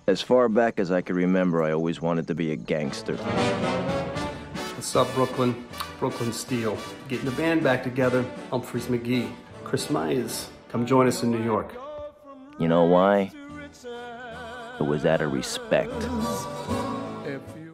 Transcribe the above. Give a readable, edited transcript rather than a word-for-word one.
As far back as I can remember, I always wanted to be a gangster. What's up, Brooklyn? Brooklyn Steel. Getting the band back together. Umphrey's McGee. Chris Myers. Come join us in New York. You know why? It was out of respect. If you